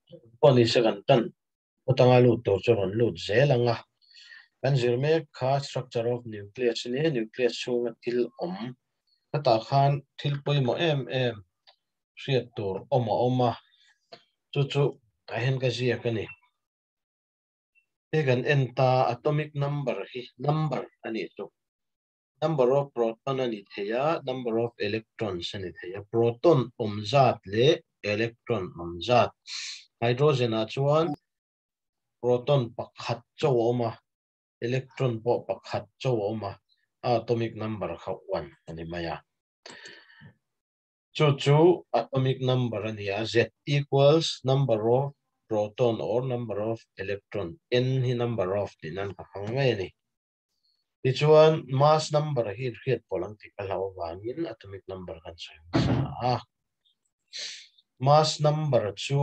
Poni second tan utanga lut to churon lut zelanga kan zirme kha structure of nucleus ni nucleus chunga til kata khan thil poimo em riat tur oma chu ahen ka zia kani egan enta atomic number hi number ani chu number of proton ani theya number of electrons ani theya proton omzat le electron omzat hydrogen a chuan proton pakhat chaw oma electron po pakhat chaw oma atomic number kha 1 ani maya chu atomic number ania z equals number of proton or number of electron n hi number of tinan ka hangai ni tichuan mass number hi riat polang ti kalaw wangin atomic number kan sa mass number chu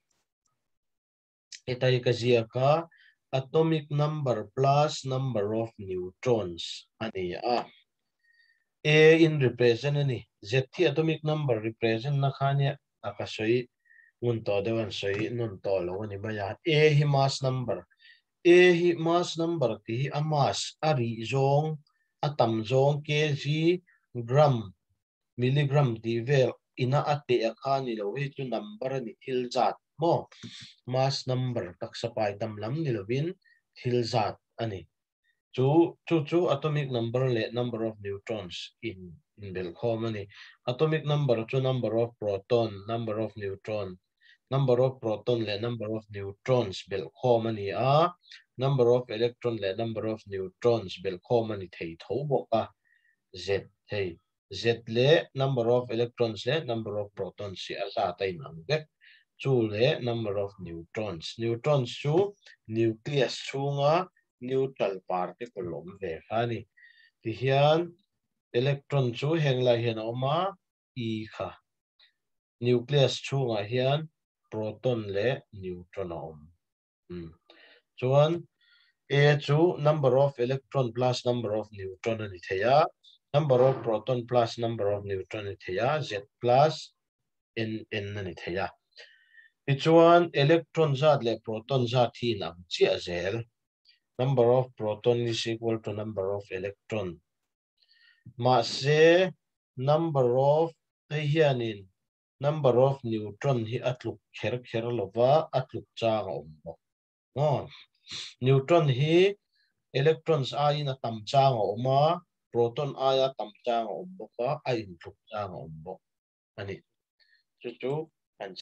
itai ka zia ka atomic number plus number of neutrons ani a in represent ani z thi atomic number represent na khania akasoi ngun to dewan soi nun to lo ani maya a hi mass number a hi mass number ti a mass ari zong atam zong kg gram milligram ti vel ina ate akhani lo hi chu number ani thil zat mo mass number taksapai tam lam ni lovin thil zat ani chu atomic number le number of neutrons in belkhom ani atomic number chu number of proton number of neutron number of proton le number of neutrons belkhom ani number of electron le number of neutrons belkhom ani thei tho boka z thei z le number of electrons le number of protons si asa tai nam ke chu le number of neutrons chu nucleus chunga neutral particle om ve khani ti hian electron chu hengla hian oma e kha nucleus chunga hian proton le neutron om chuan a chu number of electron plus number of neutron ani theya number of proton plus number of neutron ani theya z plus n ani theya tichuan electron zat le proton zat hi nam chi azel number of proton is equal to number of electron ma se number of hianin number of neutron hi atluk kher lova atluk chang ombo neutron hi electrons a in a tam chang oma proton a ya tam chang ombo ka a in tluk chang ombo ani chu kan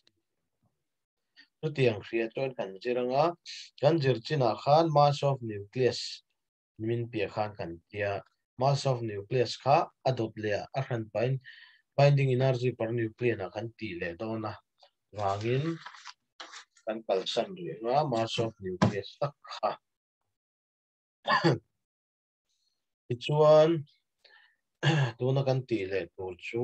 tiang khria chon kan jiranga kan jirchina khan mass of nucleus min pia khan kan tia mass of nucleus kha adot le a khan binding energy per nucleon na kan ti le dona wangin kan kalsan ri nga mass of nucleus tak kha ichuan tuna kan ti le tur chu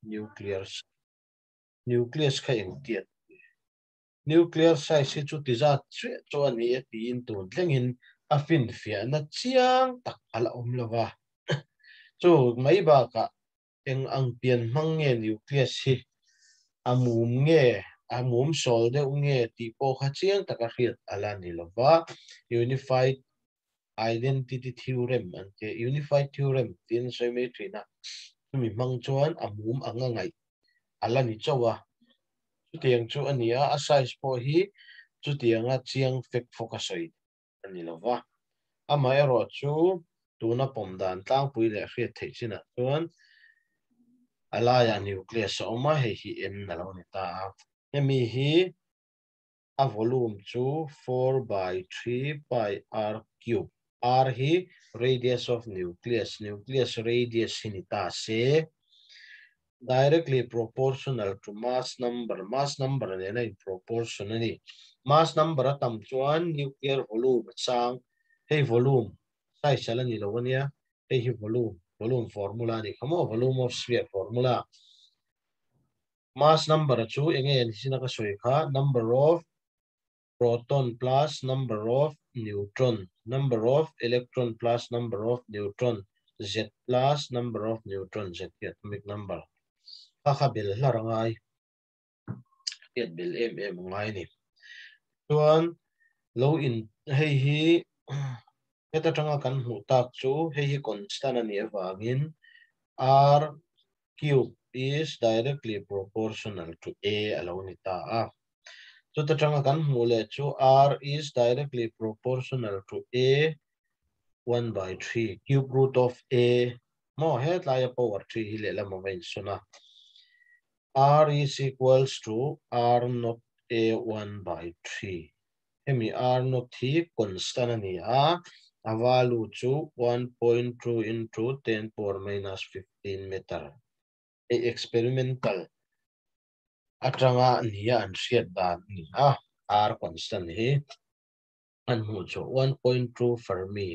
nucleus kha eng tiat nuclear size chu ti za chu ani ti in tu tlengin a fin fia na chiang tak ala omlova chu mai ba ka eng ang pian mang nge nucleus hi amum sol de unge ti po kha chiang tak a riat ala ni lova unified identity theorem ante unified theorem tin symmetry na mi mang chuan amum anga ngai ala ni chawa tiang chu ania a size po hi chu tianga chiang fek focusoi ani lova ama ero chu tuna pomdan tlang pui le hriat thei china chuan alaya nucleus oma hi en na lo ni ta hemi hi a volume chu 4 by 3 pi r cube r hi radius of nucleus radius hinita se directly proportional to mass number and in proportionally mass number tam chuan nuclear volume chang hey volume size chalani lowania hey volume formula ni kamo volume of sphere formula mass number chu again sinaka soika number of proton plus number of neutron number of electron plus number of neutron z plus number of neutron z atomic number kha bil larangai yet bil ngai ni chuan lo in hei hi heta tanga kan hmu tak chu hei hi constant ani awangin r cube is directly proportional to a alo ni ta a chu ta tanga kan hmu le chu r is directly proportional to a 1 by 3 cube root of a mo het la ya power 3 hi le la mo vein suna r is equals to r not a 1 by 3 hemi r not hi constant ani a value chu 1.2 into 10 power minus 15 meter a experimental atanga nia an hriat dan ni r constant hi an hmu chu 1.2 fermi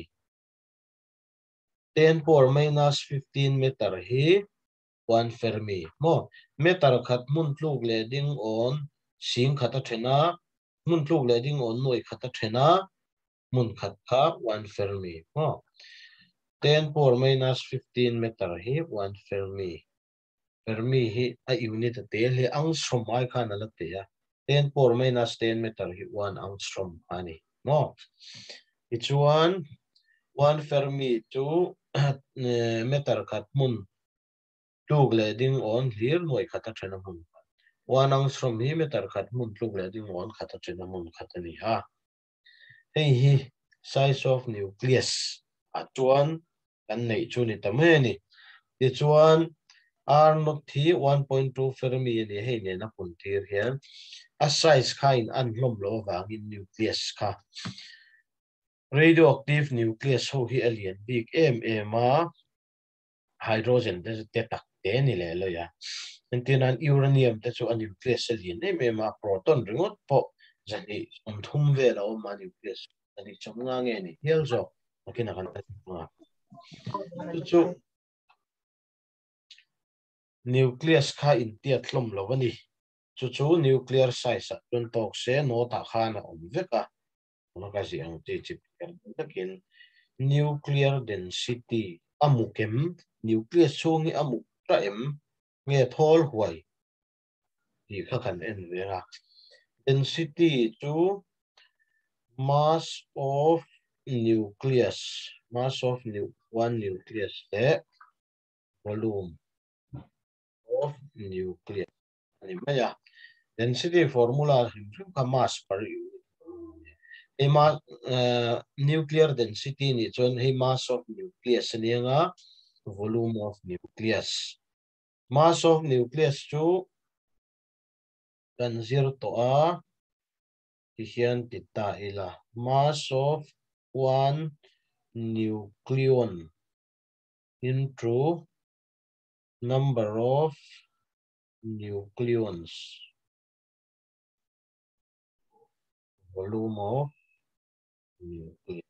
10 power minus 15 meter hi 1 fermi mo meter khat mun tluk le ding on sing khata thena mun tluk le ding on noi khata thena mun khat kha 1 fermi mo 10 power minus 15 meter hi 1 fermi fermi hi a unit a tel hi angstrom ai khan ala te ya 10 power minus 10 meter hi 1 angstrom ani mo it's 1 fermi to meter khat mun tluk le ding on hlir noi khata thena mun 1 angstrom hi meter khat mun tluk le ding on khata thena mun khata ni hei hi size of nucleus a chuan kan nei chu ni tamhe ni ti chuan r not thi 1.2 fermi ni hei ne na pun tir hian a size kha in an hlom lo wangin nucleus kha radioactive nucleus ho hi alien big ma hydrogen te tak te ni le lo ya tin an uranium te chu an nucleus alien ma proton ringot po zani thum ve lo ma nucleus ani chamnga nge ni hial zo akina kan ma chu nucleus kha in tia thlom lo ani chu nuclear size tun tok se no ta khana om veka no ka si ang ti chip takin nuclear density amukem nucleus chungi amuk ta em nge thol huai ti kha kan en vera density chu mass of one nucleus le volume of nucleus ani maya density formula ka mass per unit nuclear density ni chon hey mass of nucleus ni nga volume of nucleus mass of nucleus chu kan zir to a hian tita ila mass of one nucleon into number of nucleons volume of nucleus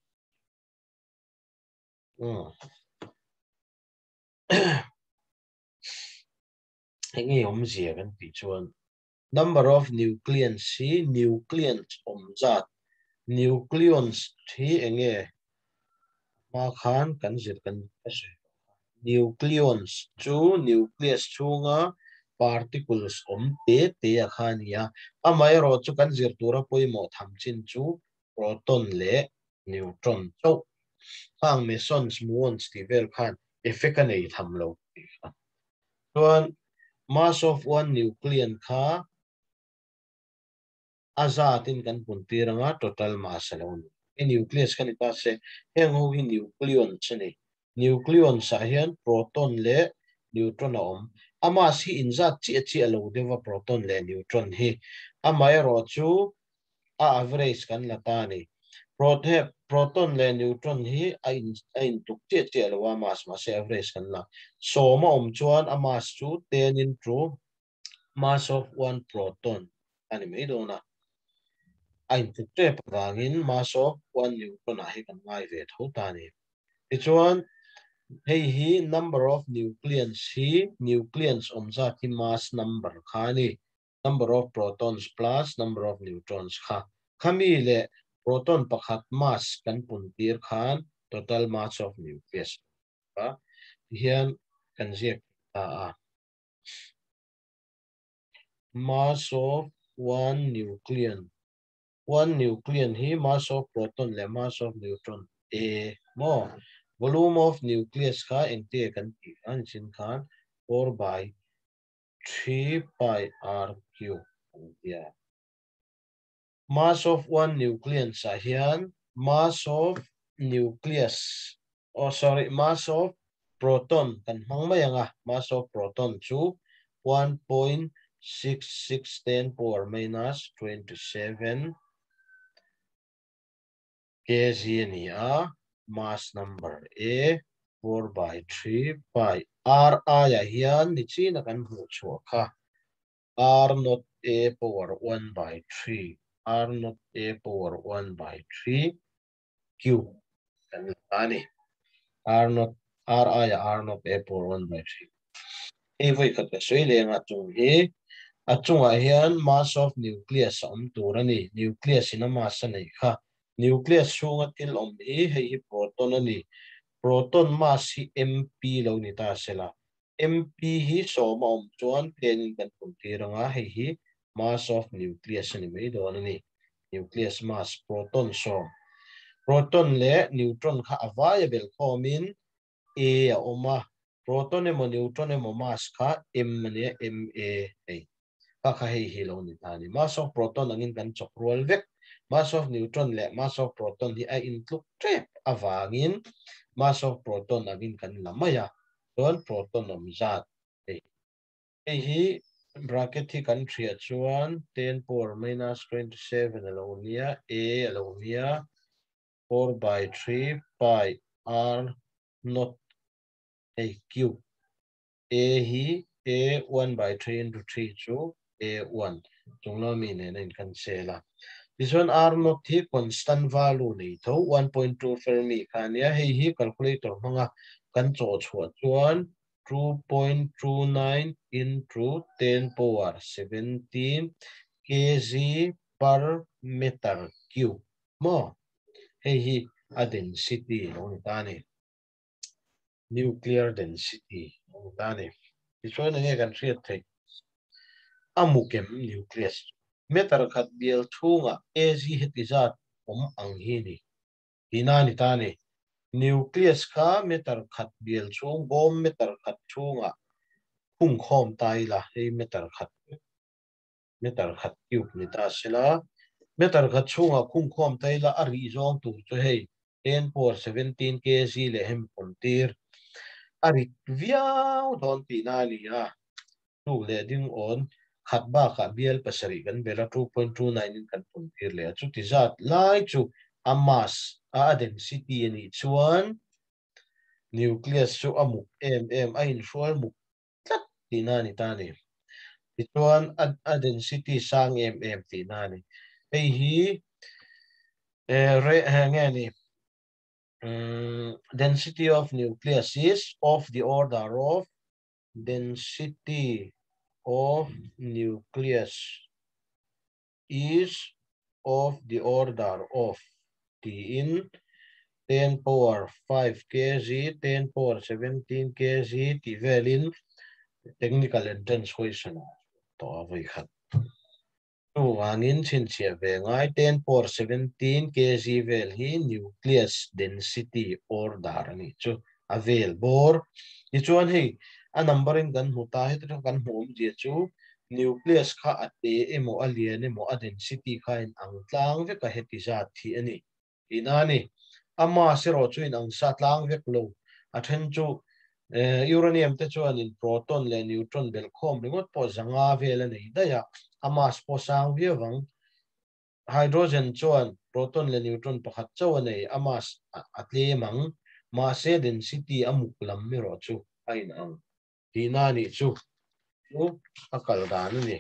nghe om zia kan pi chuan number of nucleons hi nucleons omzat nucleons hi enge ma khan kan zir kan nucleons chu nucleus chunga particles om te akhania amai ro chu kan zir tura poimo thamchin chu proton le neutron so hang mesons muons ti vel khan effect anei thamlo chuan mass of one nucleon kha azatin kan puntiranga total mass alone in nucleus kan ita se heng ho hi nucleon chani nucleon sa hian proton le neutron om ama si inzat chi alo deva proton le neutron hi amai ro chu a average kan latani proton le neutron hi ain tuk chi alo mass ma se average kan la so ma om chuan a mass chu 10 into mass of one proton ani mai do na ain tuk te pawangin mass of one neutron a hi kan ngai ve tho ta ni ti chuan hei hi number of nucleons hi nucleons omza hi mass number khani number of protons plus number of neutrons kha khami le proton pakhat mass kan pun tir khan total mass of nucleus ka hian kan ziak a mass of one nucleon one nucleon hi mass of proton le mass of neutron a mo volume of nucleus kha ente kan ti an chin khan 4 by 3 pi r cube yeah. Mass of one nucleon sa hian mass of nucleus mass of proton kan hmang mai anga mass of proton chu 1.6610 power minus 27 kg ni a mass number a 4 by 3 pi r a ya hian ni chi na kan hmu chua kha r not a power 1 by 3 r not a power 1 by 3 cube kan ani r not r a ya r not a power 1 by 3 e voi khat ka sei le nga chung hi achunga hian mass of nucleus om turani nucleus ina mass nei kha nucleus chunga til om hi proton ani proton mass hi mp lo ni ta sela mp hi soma om chuan ten kan pum tiranga hi mass of nucleus ani mai do ani nucleus mass proton so proton le neutron kha available khomin a oma proton emo neutron emo mass kha m ne ma ei ka kha hi lo ni ta ni mass of proton angin kan chok rual vek mass of neutron le mass of proton hi a include trap awangin mass of proton angin kan lamaya don proton om zat ei hi bracket hi kan thria chuan 10 power minus 27 alonia a alonia 4 by 3 pi r not a cube a hi a 1 by 3 into 3 chu a1 chunglo mi ne in kan sela this one r not hi constant value nei tho 1.2 fermi khania hi calculator manga kan cho chhuat chuan 2.29 into 10 power 17 kg per meter cube mo hi a density long tani nuclear density long tani this one nge kan riat thei amukem nucleus meter khat bial thunga ag hetizat ang hi ni hinani tani nucleus kha meter khat bial chung bom meter khat thunga khung khom tai la hei meter khat cube ni ta sela meter khat chunga khung khom tai la ari zong tu chu hei 10 por 17 kg le hem pontir ari viau don ti na ni a tu le ding on khat ba kha bial pasari kan bela 2.29 in kan pontir le chu ti zat lai chu amas a density ni chuan nucleus chu amuk em a in fual muk tlat ti na ni ta ni chuan a density sang em ti na ni ei hi nge ni density of nucleus is of the order of density of nucleus is of the order of t in 10 power 5 kg 10 power 17 kg t velin technical entrance question to avoi khat wangin chin chia ve ngai 10 por 17 kg vel hi nucleus density order ni chu avel bor ni chuan hi a numbering kan muta he tro kan hom je chu nucleus kha ate emo alien emo a density kha in ang tlang ve ka heti za thi ani inani ama sero chu in ang sa tlang ve lo a then chu uranium te chuan in proton le neutron bel khom ringot po zanga vel ani daya amas po sang viewang hydrogen chuan proton le neutron pakhat chaw nei amas atle mang ma se density amuk lam mi ro chu ain ang tina ni chu akal dan ni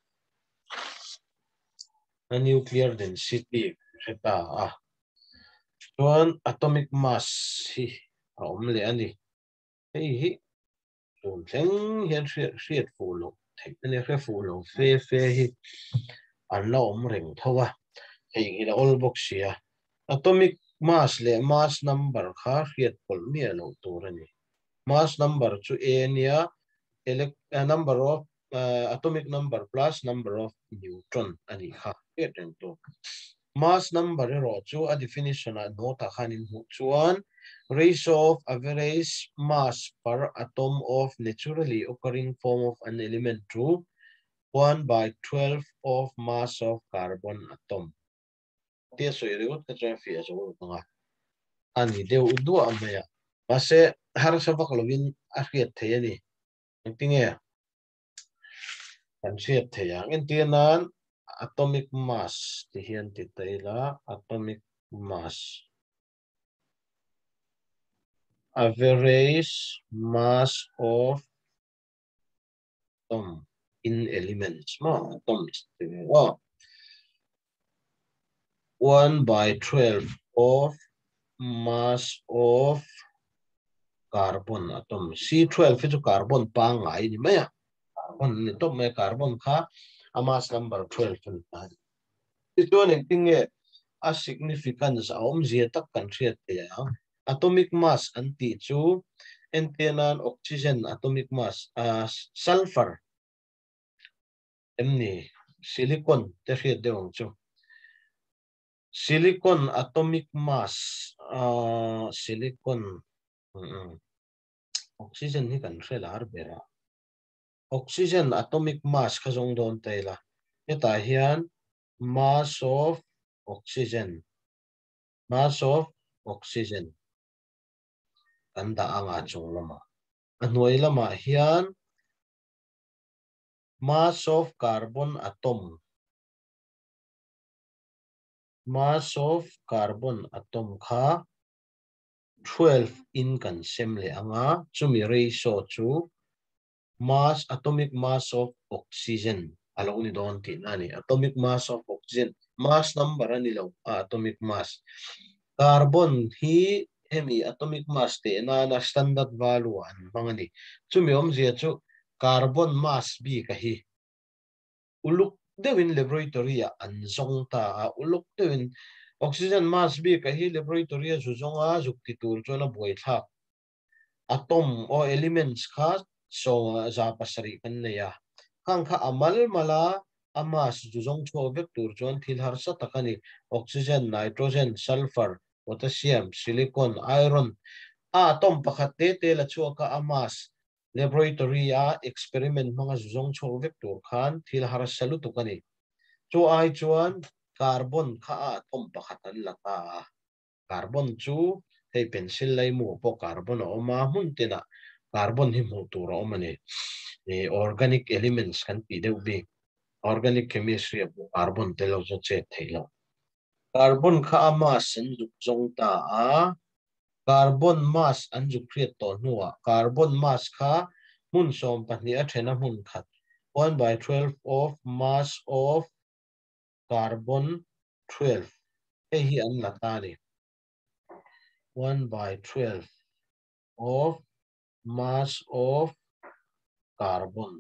a nuclear density heta chuan atomic mass hi om le ani hi chun thleng hian hriat fu lo thei ne hre fu lo fe hi an lo om reng thowa hei ila all box ya atomic mass le mass number kha hriat pol mi lo turani mass number chu a nia number of atomic number plus number of neutron ani kha mass number ro chu a definition a note a khanin hu chuan ratio of average mass per atom of naturally occurring form of an element to 1/12 of mass of carbon atom. Tia so yun ka try fi so nga ani deu udu amaya mase har sa baklovin a khiat thayani tinge kan siat thayang entianan atomic mass ti hian ti taila atomic mass average mass of atom in elements ma atoms oh 1/12 of mass of carbon atom C12 itu carbon pangai ni maya carbon ni to me carbon kha a mass number 12 kan itu ning tinge a significance a zia tak kan riat ya atomic mass anti chu entenan oxygen atomic mass sulfur emni silicon te riat deong chu silicon atomic mass silicon oxygen ni kan rela arbera oxygen atomic mass khazong don taila eta hian mass of oxygen kanda anga chung lama anuai lama hian mass of carbon atom kha 12 in kan semle anga chumi ratio chu mass atomic mass of oxygen along ni don ti nani atomic mass of oxygen mass number ani lo atomic mass carbon hi hemi atomic mass te na standard value an mangani chumi zia chu carbon mass b ka hi uluk dewin laboratory an zong ta uluk dewin oxygen mass b ka hi laboratory zu zonga zukti tur chona boi thak atom or elements kha so za pasari kan ne ya khang kha amal mala ama zuzong cho vek tur chon thil har sa takani oxygen nitrogen sulfur potassium silicon iron atom pakhat te la chuaka amas laboratory experiment manga zuzong cho vek tur khan thil har salu tukani chu ai chuan carbon kha atom pakhat an lata carbon chu hei pencil lai mu po carbon oma hun tena carbon hi mu tur omani organic elements kan pi deuh bi organic chemistry of carbon te lo che thailo carbon kha mass an juk jong ta carbon mass an juk create to nuwa carbon mass kha mun som pahni a thena mun khat 1/12 of mass of carbon 12 hi an lata ni 1/12 of mass of carbon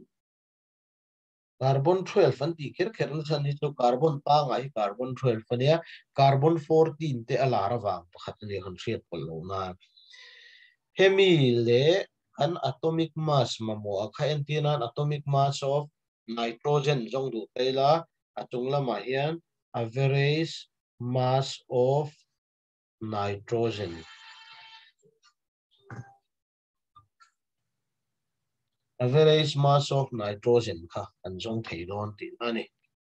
12 anti kher chani chu carbon pa ngai carbon 12 ania carbon 14 te alara wang pakhat ni han riat polo na hemi le an atomic mass mamo akha entinan atomic mass of nitrogen jong du tela atung lama hian average mass of nitrogen average mass of nitrogen kha an jong thei don ti ani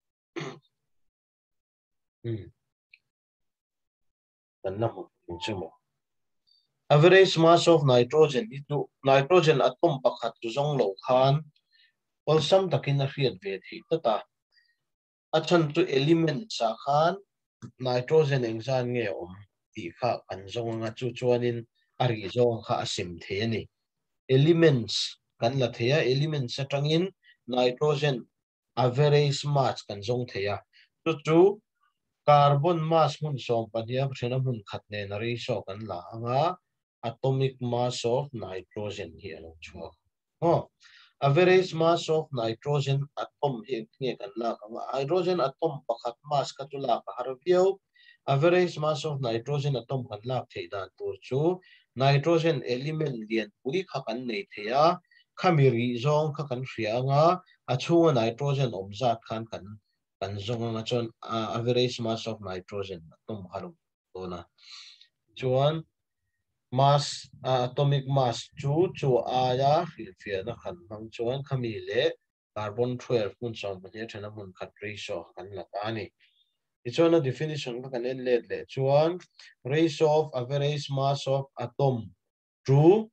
kan na mo chumo average mass of nitrogen itu nitrogen atom pakhat chu jong lo khan olsam takin a riat ve thi tata achan tu element sa khan nitrogen engzan nge ti kha an jong nga chu chuanin ari jong kha asim the ani elements kan la theya elements atangin nitrogen average mass kan jong theya chu carbon mass mun som pania thena mun khatne na ri so kan la anga atomic mass of nitrogen hi alo chua average mass of nitrogen atom hi nge kan la anga hydrogen atom pakhat mass ka tu la ka harvio average mass of nitrogen atom kan la theidan tur chu nitrogen element lian pui kha kan nei theya khamiri zong kha kan hria anga achunga nitrogen omzat khan kan kan zong nga chon average mass of nitrogen atom halum to na chuan mass atomic mass chu aya fia na khan mang chuan khami le carbon 12 mun chom ne thena mun khat ratio kan la ta ni chuan a definition ka kan en let le chuan ratio of average mass of atom to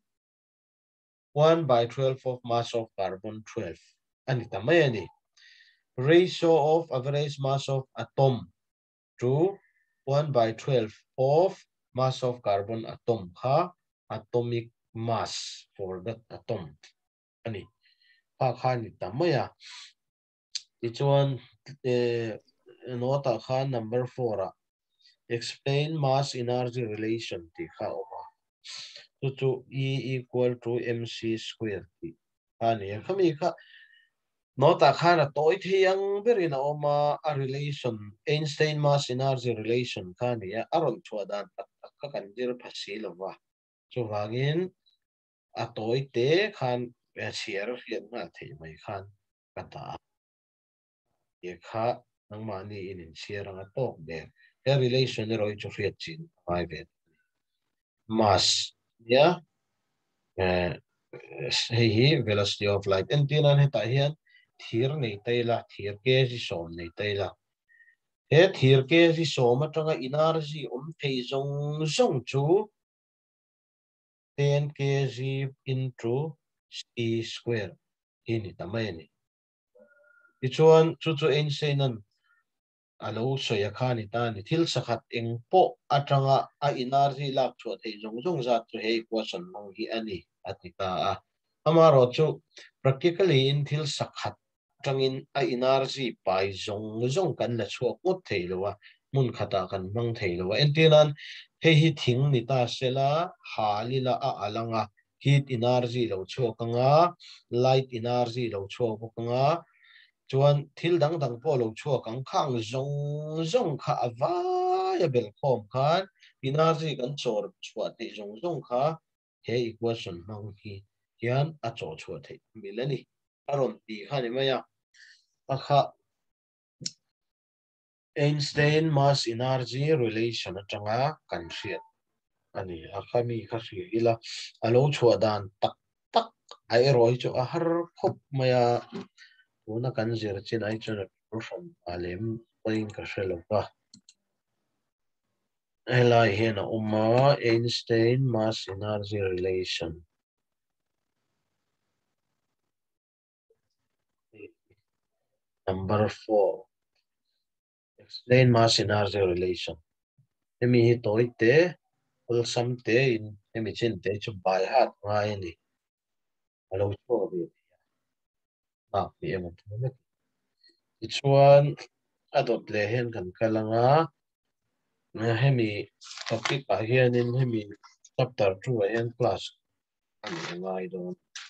1/12 of mass of carbon 12 ani tamay ani ratio of average mass of atom to 1/12 of mass of carbon atom ha atomic mass for that atom ani ha khani tamaya ichuan nota kha number 4 explain mass energy relation ti kha oma to E equal to mc squared ti ani khami kha nota khana toy thiang berin oma a relation Einstein mass energy relation khani ya aron chuadan ka kan dir phasi lova chu wangin a toy te khan chiar hian na thei mai khan kata ye kha nang mani in chiar ang tok de the relation roi chu fiat chin mai ve mass ya hi velocity of light and tinan heta hian thir nei taila thir ke ji som nei taila he thir ke ji som atanga energy thei zong chu 10 kg into c square ini tamai ni ichuan chu Einstein alo soya khani ta ni thil sakhat eng po atanga a energy lak chu thei zong za chu he equation mong hi ani atika amaro chu practically in thil sakhat tangin a energy pai zong kan la chu ko thei lowa mun khata kan mang thei lowa entinan hi thing ni ta sela halila a alanga heat energy lo chu kanga light energy lo chu kanga chuan thil dang po lo chu kang khang zong kha available khom khan energy kan chor chua ti zong kha he equation mang hi hian a cho chua thei milani aron ti khani maya akha Einstein mass energy relation atanga kan hriat ani akhami kha hri ila alo chua dan tak ai roi chu a har khop maya una kan zir chin ai chu from alem point ka hreloka ela hian uma Einstein mass energy relation number 4 explain mass energy relation emi hi toite ulsam te in emi chin te chu bai hat ngai ni alo chu bi ni emo thune chuan adot le hen kan kalanga hemi topic a hian in hemi chapter 2 and class ngai do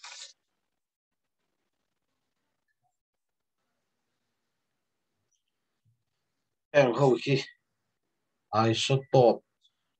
en ho hi isotope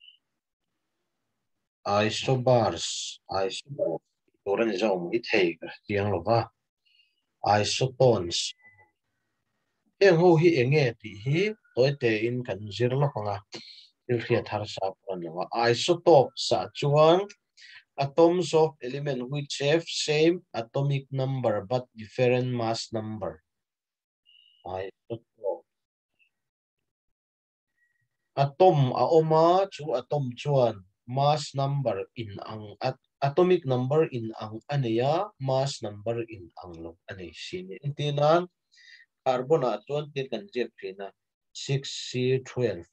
isobars isobars toran zom I thei ka tiang lova isotones en ho hi enge ti hi toite in kan zir lo nga il khia thar sa pon lo isotope sa chuan atoms of element which have same atomic number but different mass number isotope atom a oma chu atom chuan mass number in ang atomic number in ang ania mass number in ang lo ani sini intinan carbon a chuan tin kan jet thina 6c12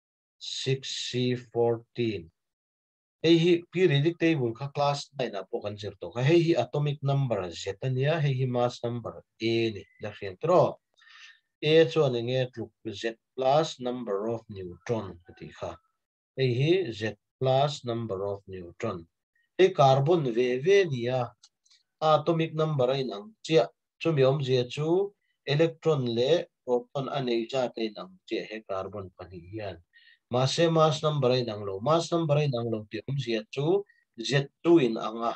6c14 hi periodic table kha class 9 a po kan jet to kha hi atomic number z ania hi mass number a ni la fian tro a chuan nge tluk z plus number of neutron ti kha hi z plus number of neutron carbon ve nia atomic number in ang chia chumiom je chu electron le proton anei ja te nang che he carbon pani hian mass number in ang lo mass number in ang lo tiom je chu z2 in anga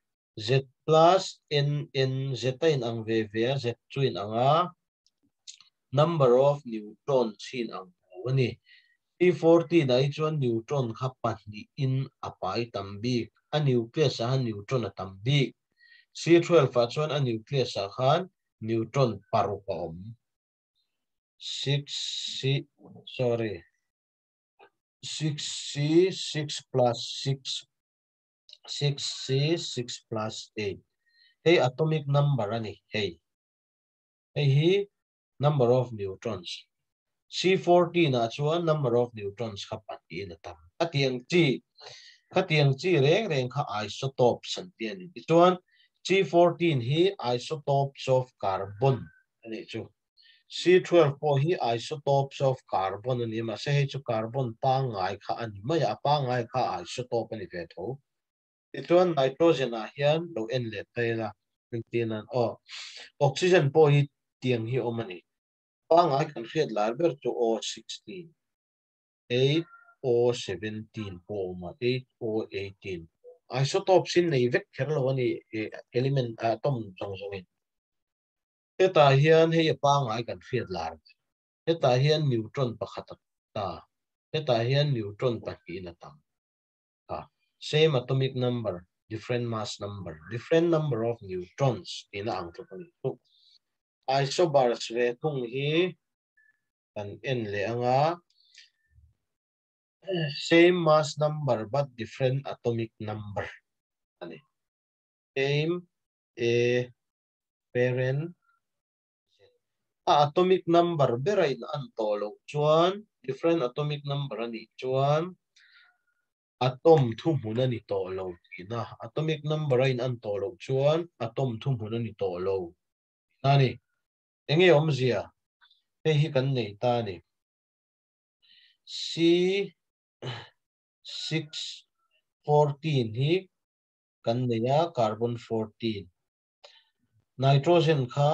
z plus n z in ang ve z2 in anga number of neutrons in ang ni P40 na chuan neutron khapan ni in apai tambik a nucleus a neutron a tambik C12 fa chuan a nucleus a khan neutron paru ka om 6C sorry 6C 6 plus 6 6C 6 plus 8 hey atomic number ani hey hi number of neutrons C14 na chuan number of neutrons khapan in atam khatiang chi reng kha isotopes an tian ni chuan C14 hi isotopes of carbon ani chu C12 po hi isotopes of carbon ani ma se chu carbon pa ngai kha ani ma ya pa ngai kha isotope ani ve tho chuan nitrogen a hian lo en le te la tin an oxygen po hi tiang hi omani pa ngai kan hriat lar ber chu O16 8O17 po ma 8O18 isotopes in nei vek kher lo ani element atom chang chang in heta hian hei pa ngai kan hriat lar heta hian neutron pakhat ta heta hian neutron pahnih na tam same atomic number different mass number different number of neutrons ina ang to pani isobars ve thung hi kan en le anga same mass number but different atomic number ani same a parent atomic number berain an tolo chuan different atomic number ani chuan atom thu mun ani tolo ina atomic number in an tolo chuan atom thu mun ani tolo nani enge omzia hi kan nei ta ni C614 hi kan neya carbon 14 nitrogen kha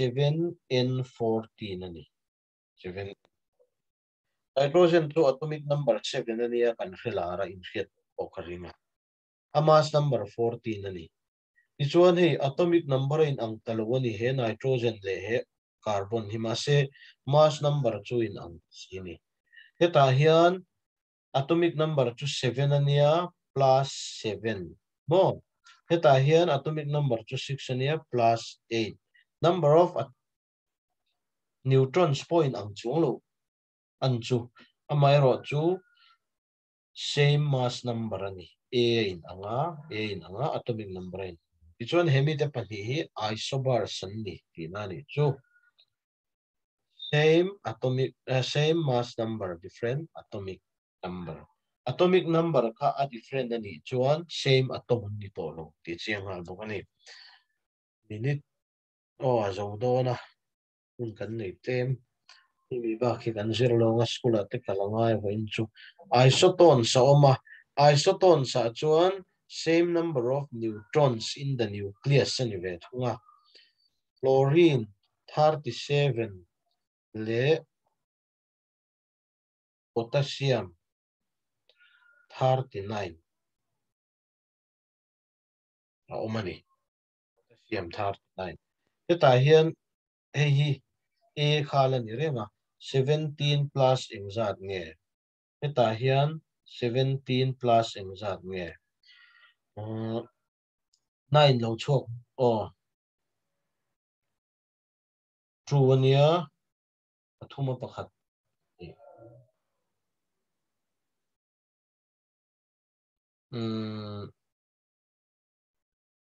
7n14 ani 7 nitrogen to atomic number 7 ani kan hrilara in hriat okaringa a mass number 14 ani ichuan hi atomic number in ang talwani he nitrogen le he carbon himase mass number chu in ang sini heta hian atomic number chu 7 ania plus 7 mo heta hian atomic number chu 6 ania plus 8 number of neutrons point ang chung lo an chu amai ro chu same mass number ani a in anga atomic number in ichuan hemi te pani hi isobars an ni tinani chu same atomic same mass number different atomic number atomic number ka a different ani chuan same atom ni to lo ti chiang hal bawk ani minute azo do na un kan nei tem mi ba khi kan zir lo nga school te kalangai ho in chu isotons sa oma isotons sa chuan same number of neutrons in the nucleus ani ve thunga fluorine 37 le potassium 39 omani potassium 39 heta hian hi a khala ni renga 17 plus engzat nge heta hian 17 plus engzat nge 9 lo chok true ania athuma pakhat